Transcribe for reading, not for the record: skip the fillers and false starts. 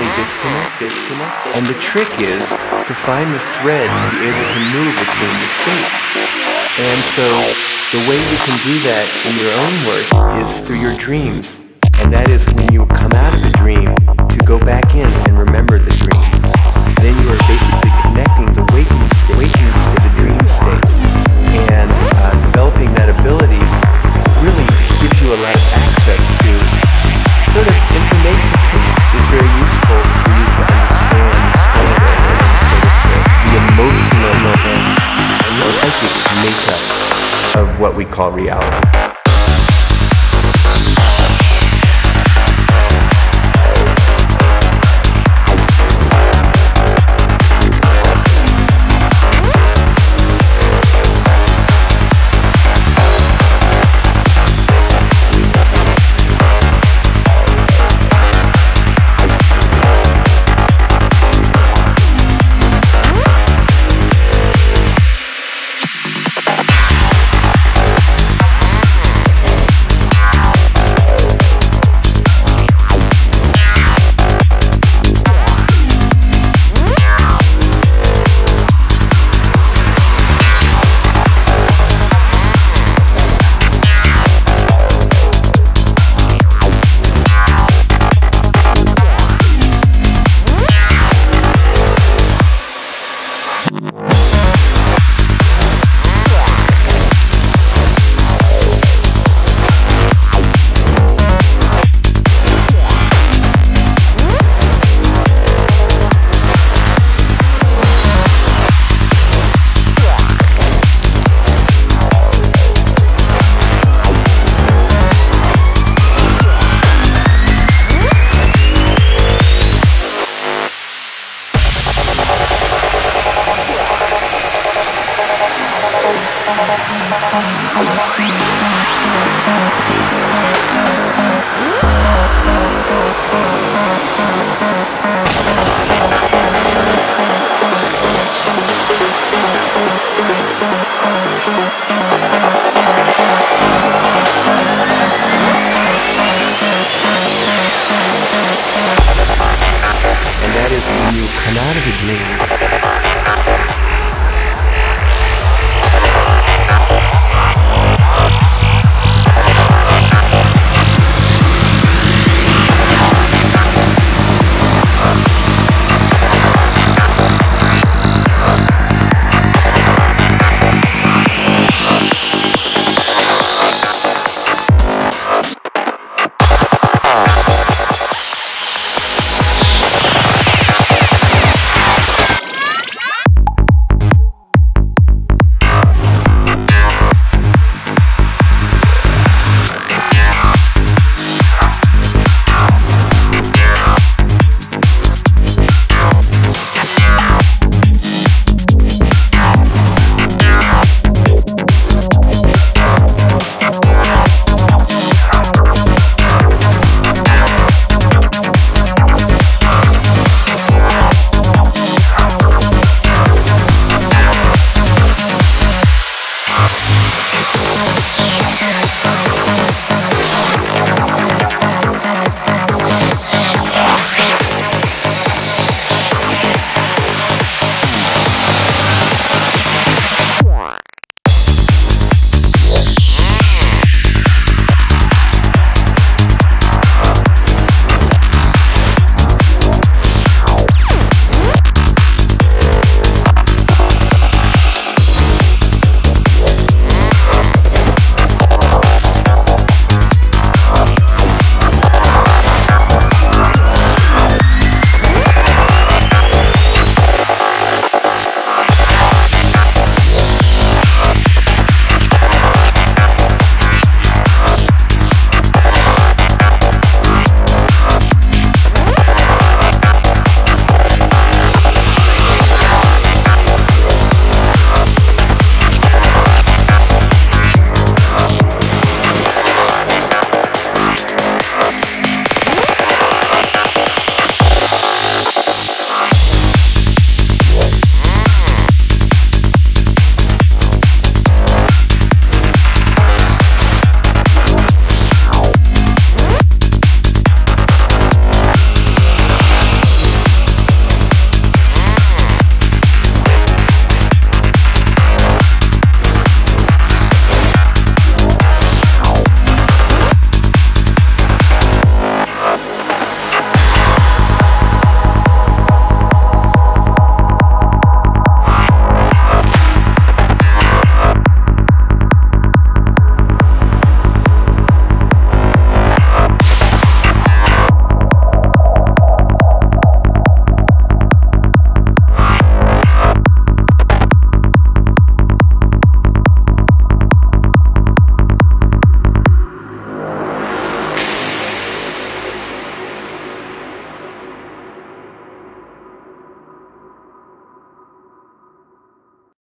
occasionally disconnect. And the trick is to find the thread to be able to move between the states. And so the way you can do that in your own work is through your dreams. And that is when you come out of the dream to go back in and remember the dream. Then you are basically connecting the waking to the dream state. And developing that ability really gives you a lot of access to sort of information that is very useful for you to understand the emotional and psychic makeup of what we call reality. And that is when you come out of a dream